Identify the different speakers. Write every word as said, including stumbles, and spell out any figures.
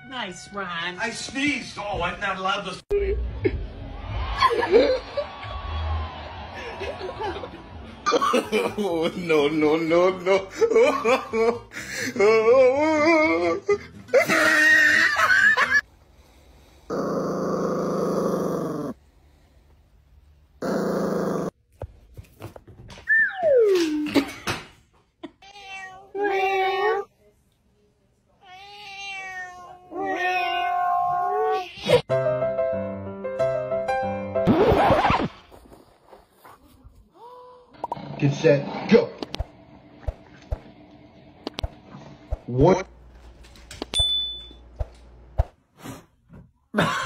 Speaker 1: Nice, Ron.
Speaker 2: I sneezed. Oh, I'm not allowed to.
Speaker 3: Oh, no, no, no, no. Oh, oh.
Speaker 4: Get set, go. What?